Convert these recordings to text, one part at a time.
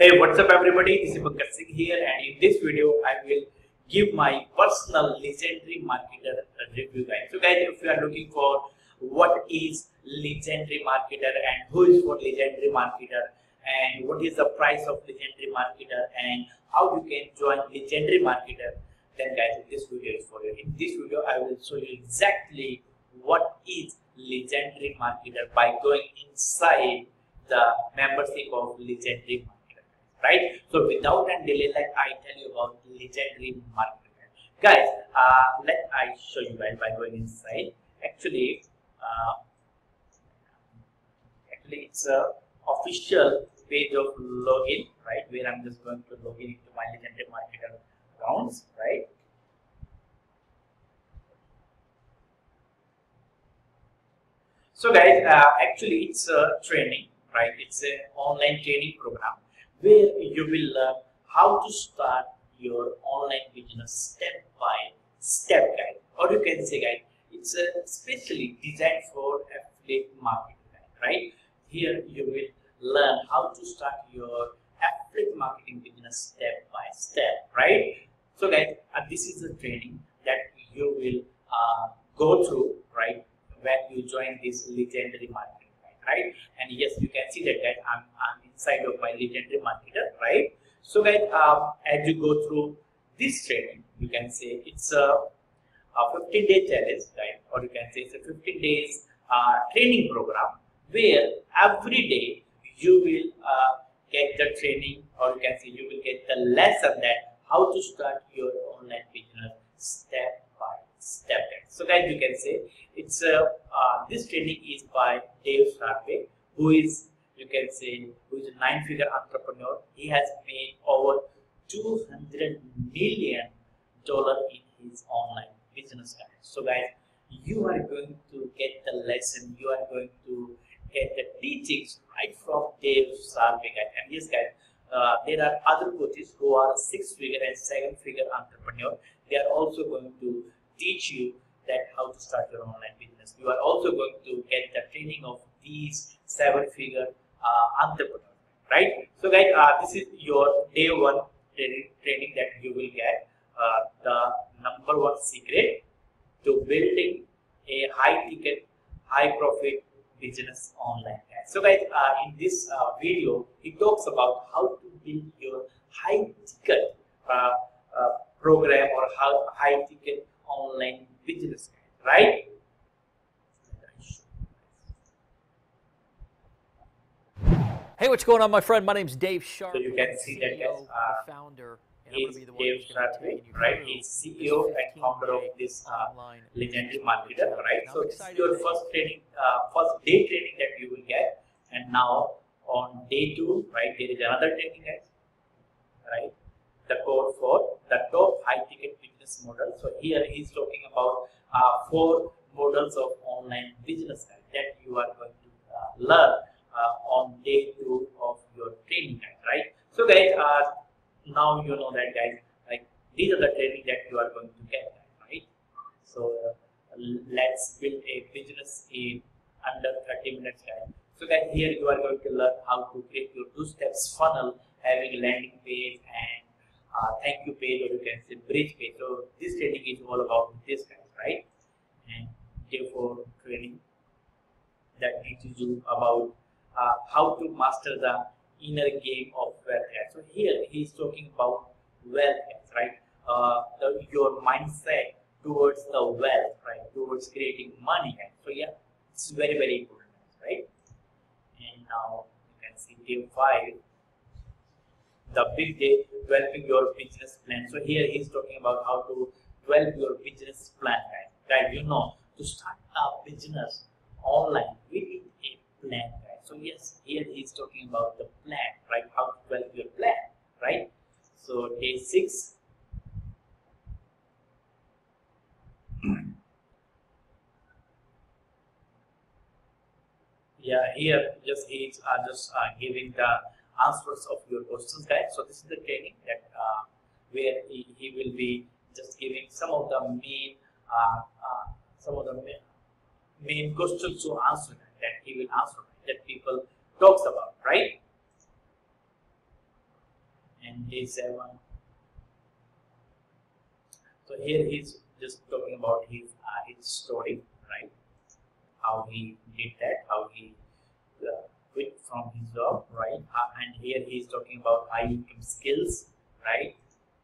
Hey, what's up everybody? This is Pankaj Singh here, and in this video I will give my personal legendary marketer review, guys. So guys, if you are looking for what is legendary marketer and who is for legendary marketer and what is the price of legendary marketer and how you can join legendary marketer, then guys, this video is for you. In this video I will show you exactly what is legendary marketer by going inside the membership of legendary marketer, right? So without any delay, let I tell you about legendary marketer, guys. Let I show you guys by going inside. Actually it's a official page of login, right, where I'm just going to log in into my legendary marketer accounts, right? So guys, actually it's a training, right? It's an online training program where you will learn how to start your online business step by step, guys. Or you can say, guys, it's specially designed for affiliate marketing, right? Here you will learn how to start your affiliate marketing business step by step, right? So guys, this is the training that you will go through, right, when you join this legendary marketing, right? And yes, you can see that, guys, I'm inside of my legendary marketer, right? So guys, as you go through this training, you can say it's a 15-day challenge, right? Or you can say it's a 15 days training program where every day you will get the training, or you can say you will get the lesson that how to start your online business step by step. So guys, you can say it's this training is by Dave Sharpe, who is, you can say, who is a 9-figure entrepreneur. He has made over $200 million in his online business, guys. So guys, you are going to get the lesson, you are going to get the teachings right from Dave Sharpe, guys. And yes, guys, there are other coaches who are 6-figure and 7-figure entrepreneur. They are also going to teach you that how to start your online business. You are also going to get the training of these 7-figure entrepreneurs, right? So guys, this is your day 1 training that you will get. The number 1 secret to building a high ticket, high profit business online. So guys, in this video, it talks about how to build your high ticket program or how high ticket online business, right? Hey, what's going on, my friend? My name's Dave Sharpe. So you can see that, guys, the founder, and is Dave Sharpe, right? He's CEO and founder of this legendary marketer, right? So this is your first training, first day training that you will get, and now on day 2, right, there is another training, guys, right? The code for the top high ticket business model. So here he's talking about 4 models of online business that you are going to learn on day 2 of your training, right? So guys, now you know that, guys, like these are the training that you are going to get, right? So let's build a business in under 30 minutes, guys. So guys, here you are going to learn how to create your 2 steps funnel, having landing page and thank you page, or you can say bridge page. So this training is all about this, guys, right? And therefore training that teaches you about how to master the inner game of wealth. So here he is talking about wealth, right? Your mindset towards the wealth, right? Towards creating money. So yeah, it's very, very important, right? And now you can see day 5, the big day, developing your business plan. So here he's talking about how to develop your business plan, guys. You know, to start a business online, we need a plan, guys. So yes, here he's talking about the plan, right? How to develop your plan, right? So day 6. Yeah, here just he's just giving the answers of your questions, guys. So this is the training that where he will be just giving some of the main questions to answer that he will answer that people talks about, right? and day 7. So here he's just talking about his story, right? How he did that, how he quit from his job, right? And here he's talking about high income skills, right?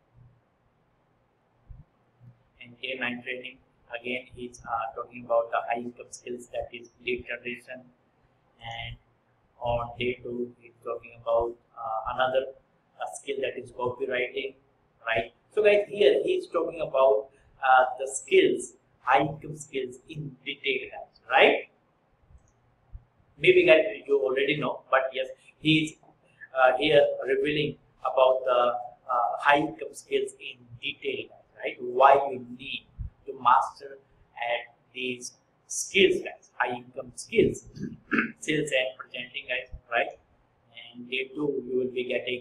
And day 9 training, again he's talking about the high income skills, that is lead generation. And on day 2 he's talking about another skill, that is copywriting, right? So guys, here he's talking about the skills, high income skills in detail, guys, right? Maybe guys you already know, but yes, he's here revealing about the high income skills in detail, right? Why you need to master at these skills, guys, high income skills, sales and presenting, guys, right? And day 2 you will be getting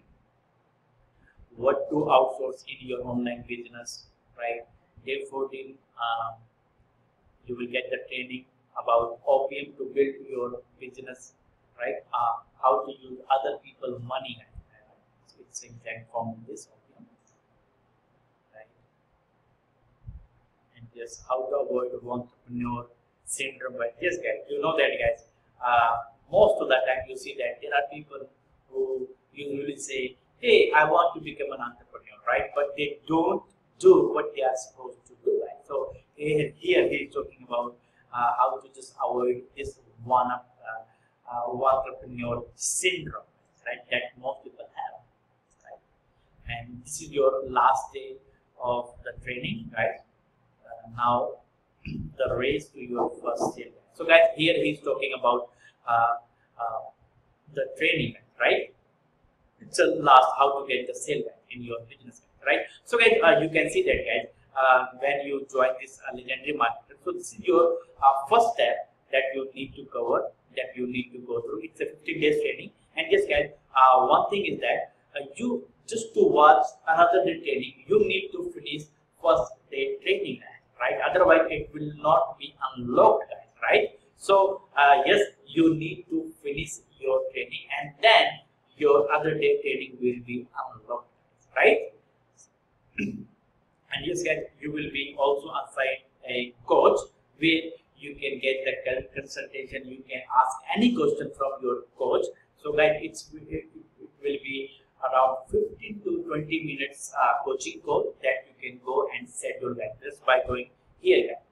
what to outsource in your online business, right? Day 14 you will get the training about OPM to build your business, right? How to use other people's money, so it's exact form of this OPM, right? And just how to avoid entrepreneur syndrome, right? Yes, guys, you know that, guys. Most of the time you see that there are people who usually say, hey, I want to become an entrepreneur, right? But they don't do what they are supposed to do, right? So here he's talking about how to just avoid this one entrepreneur syndrome, right? That most people have, right? And this is your last day of the training, right? Now the race to your first sale. So guys, here he's talking about the training, right? It's a last how to get the sale in your business, right? So guys, you can see that, guys, when you join this legendary marketer. So this is your first step that you need to cover, that you need to go through. It's a 15 days training. And yes, guys, one thing is that you just to watch another day training, you need to finish first day training, right? Otherwise, it will not be unlocked, guys, right? So yes, you need to finish your training, and then your other day training will be unlocked, right? And yes, guys, you will be also assigned a coach where you can get the consultation. You can ask any question from your coach. So guys, it will be around 15 to 20 minutes coaching call that you can go and schedule, guys, just by going here, guys.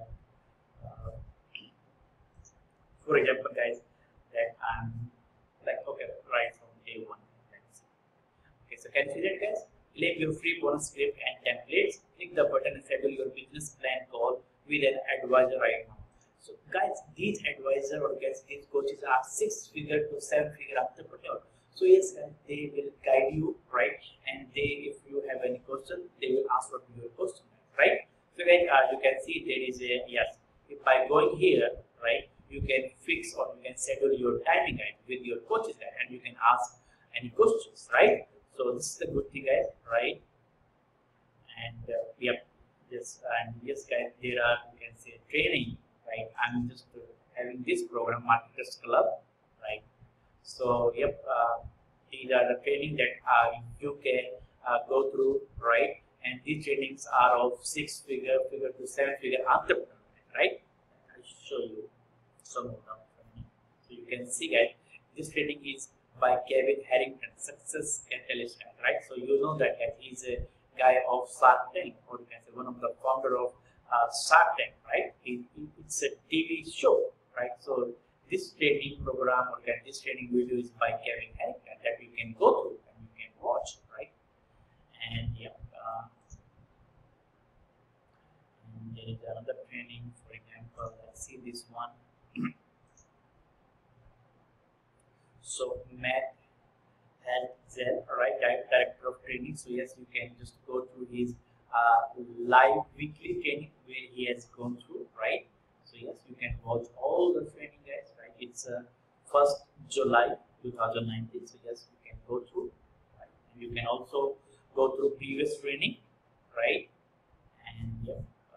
For example, guys, that I'm like, okay, right from day 1. Okay, so can you see that, guys? Click your free bonus script and templates. Click the button and schedule your business plan call with an advisor right now. So guys, these advisor or guys, these coaches are 6-figure to 7-figure entrepreneur. So yes, guys, they will guide you, right? And they, if you have any question, they will answer to your question, right? So guys, you can see there is a yes. If by going here, right, you can fix or you can schedule your timing, guide with your coaches, guide, and you can ask any questions, right? So this is a good thing, guys, right? And yep, this and yes, guys, there are, you can say, training, right? I'm just having this program, Marketers Club, right? So yep, these are the training that you can go through, right? And these trainings are of 6-figure, figure to 7-figure entrepreneur, right? I'll show you some of them. So you can see, guys, this training is by Kevin Harrington, Success Catalyst, right? So you know that, guys, he's a guy of Shark Tank, or you can say one of the founder of Shark Tank, right? It's a TV show, right? So this training program or this training video is by Kevin Harrington that you can go through and you can watch, right? And yeah, and there is another training, for example, let's see this one. So Matt Zel, right, director of training. So yes, you can just go through his live weekly training where he has gone through, right? So yes, you can watch all the training, guys, right? It's 1st July 2019. So yes, you can go through, right? And you can also go through previous training, right? And yeah,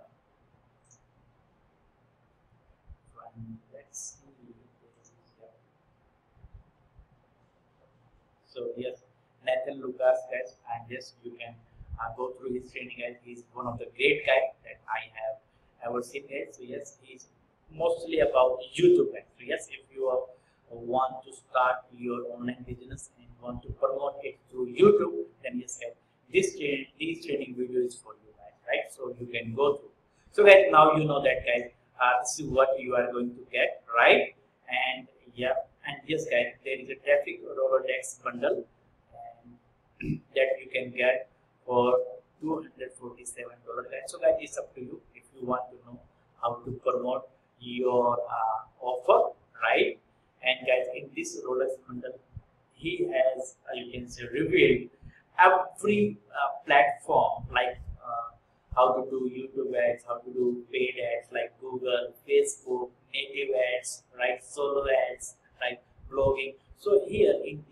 let's see. So yes, Nathan Lucas, guys, and yes, you can go through his training, guys. He's one of the great guys that I have ever seen, guys. So yes, he's mostly about YouTube, guys. So yes, if you want to start your online business and want to promote it through YouTube, then yes, guys, this training video is for you guys, right? So you can go through. So guys, now you know that, guys. This is what you are going to get, right? And yeah, and yes, guys, there is a traffic Rolodex bundle and that you can get for $247, guys. So guys, it's up to you if you want to know how to promote your offer, right? And guys, in this Rolodex bundle, he has, you can say, revealed every platform, like how to do YouTube ads, how to do paid ads like Google, Facebook, native ads, right, solo ads, right, blogging. So here in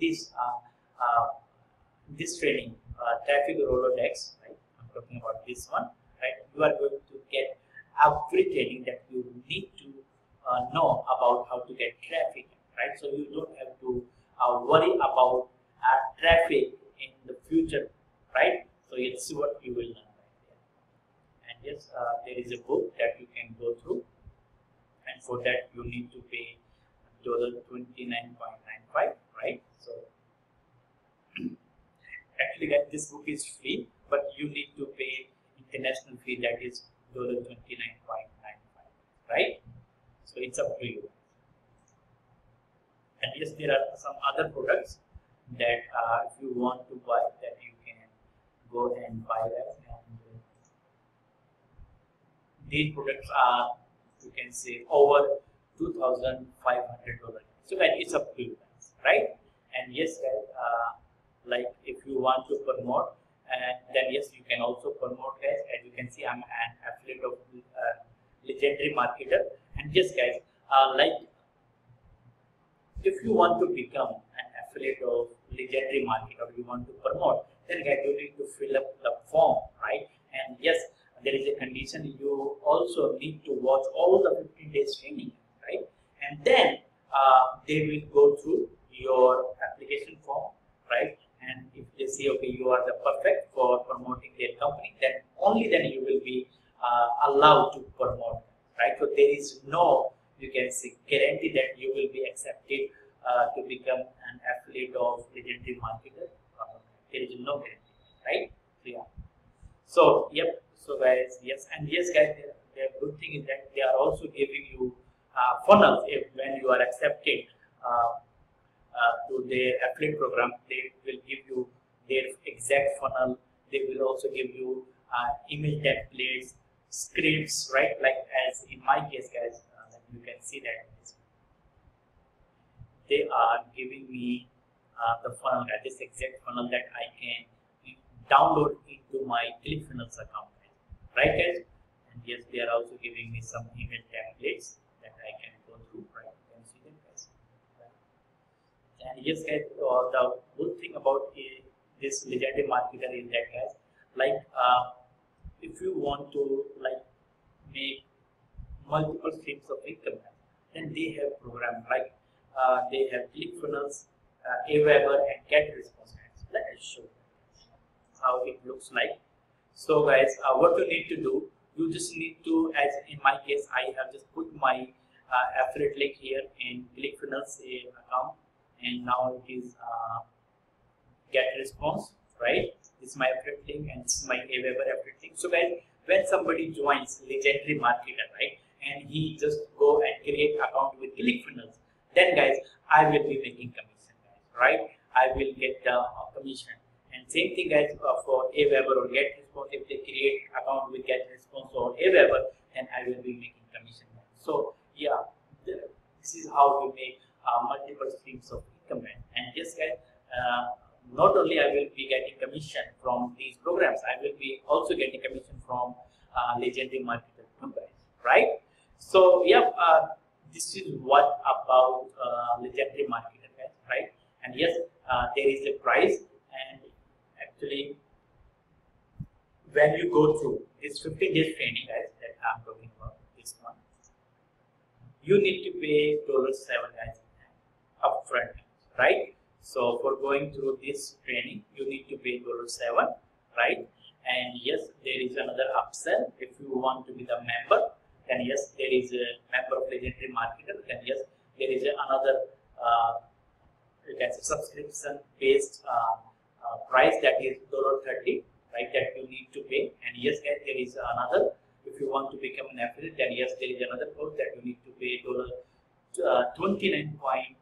this training, traffic Rolodex, right, I'm talking about this one, right, you are going to get every training that you need to know about how to get traffic, right? So you don't have to worry about traffic in the future, right? So let's see what you will learn. And yes, there is a book that you can go through, and for that you need to pay $29.95, right? So actually, guys, this book is free, but you need to pay international fee, that is $29.95, right? So it's up to you. And yes, there are some other products that if you want to buy, that you can go and buy that. And these products are, you can say, over $2,500. So that it's up to you guys, right? And yes, guys, like if you want to promote, and then yes, you can also promote, guys. As you can see, I'm an affiliate of Legendary Marketer. And yes, guys, like if you want to become an affiliate of Legendary Marketer, or you want to promote, then guys, you need to fill up the form, right? And yes, there is a condition, you also need to watch all the 15 days training, right? And then they will go through your application form, right? And if they say, okay, you are the perfect for promoting their company, then only then you will be allowed to promote, right? So there is no, you can say, guarantee that you will be accepted to become an affiliate of Legendary Marketer. There is no guarantee, right? So yeah. So yep. So guys, yes, and yes, guys, the good thing is that they are also giving you funnels. If when you are accepted to their affiliate program, they will give you their exact funnel. They will also give you email templates, scripts, right? Like as in my case, guys, you can see that they are giving me the funnel, this exact funnel that I can download into my ClickFunnels account, right, guys? And yes, they are also giving me some email templates that I can go through, right? You can see them, guys. And yes, guys, the good thing about this Legendary Marketer is that, guys, like if you want to like make multiple streams of income, then they have programs like they have ClickFunnels, Aweber, and GetResponse. Let us show how it looks like. So guys, what you need to do, you just need to, as in my case, I have just put my affiliate link here in ClickFunnels account, and now it is GetResponse, right? This is my affiliate link, and this is my Aweber affiliate link. So guys, when somebody joins Legendary Marketer, right, and he just go and create account with ClickFunnels, then guys, I will be making commission, guys, right? I will get the commission. And same thing, guys, for Aweber or GetResponse. If they create account with GetResponse or Aweber, then I will be making commission. So yeah, this is how we make multiple streams of income. And yes, guys, not only I will be getting commission from these programs, I will be also getting commission from Legendary Marketer programs, right? So yeah, this is what about Legendary Marketer, guys, right? And yes, there is a price. And actually, when you go through this 15 days training, guys, that I'm talking about, this one, you need to pay $7, guys, upfront, right? So for going through this training, pay $7, right? And yes, there is another upsell. If you want to be the member, then yes, there is a member of legendary marketer. Then yes, there is another you can say subscription based price, that is $30, right? That you need to pay. And yes, guys, there is another. If you want to become an affiliate, then yes, there is another course that you need to pay $29.99.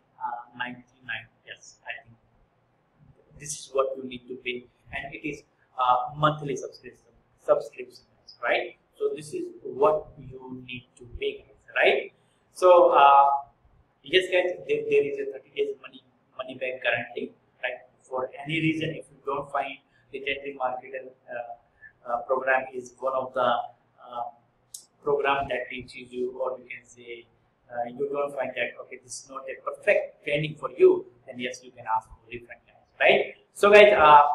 Yes, I think this is what you need to pay, and it is monthly subscription, right? So this is what you need to pay, guys, right? So yes, guys, there is a 30 days money back guarantee, right? For any reason, if you don't find the legendary marketer program is one of the program that teaches you, or you can say you don't find that okay, this is not a perfect training for you, then yes, you can ask for different guys, right? So guys,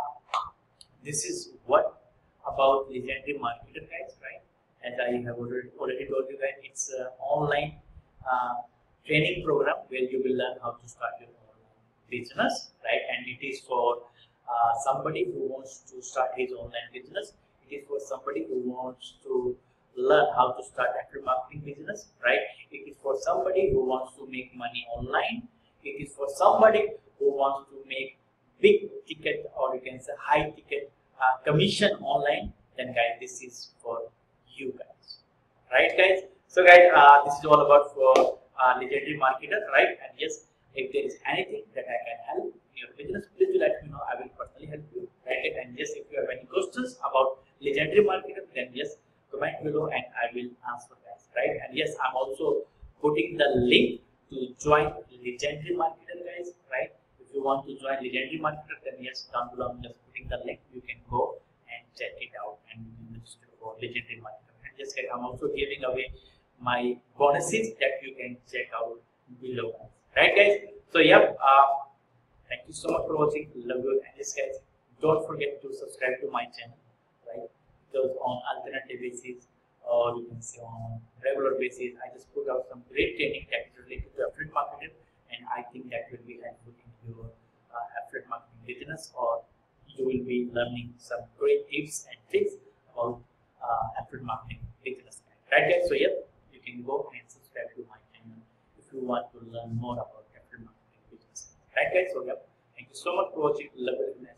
this is what about legendary marketer, guys, right? As I have already told you guys, it's an online training program where you will learn how to start your online business, right? And it is for somebody who wants to start his online business. It is for somebody who wants to learn how to start affiliate marketing business, right? It is for somebody who wants to make money online. It is for somebody who wants to make big ticket, or you can say high ticket commission online. Then guys, this is for you guys, right, guys? So guys, this is all about for legendary marketer, right? And yes, if there is anything that I can help in your business, please do let me know. I will personally help you, right? And yes, if you have any questions about legendary marketer, then yes, comment below and I will answer guys, right? And yes, I'm also putting the link to join legendary marketer, guys, right? If you want to join legendary marketer, then yes, down below I'm just putting the link. You can go and check it out and register for legendary marketer. And yes, guys, I'm also giving away my bonuses that you can check out below, guys, right, guys? So yeah, thank you so much for watching. Love you. And yes, guys, don't forget to subscribe to my channel, right? Because on alternative basis, or you can say on regular basis, I just put out some great training that is related to affiliate marketing, and I think that will be helpful in your affiliate marketing business, or you will be learning some great tips and tricks about affiliate marketing business, right, guys? So yeah, you can go and subscribe to my channel if you want to learn more about affiliate marketing business, right, guys? So yeah, thank you so much for watching. Love you.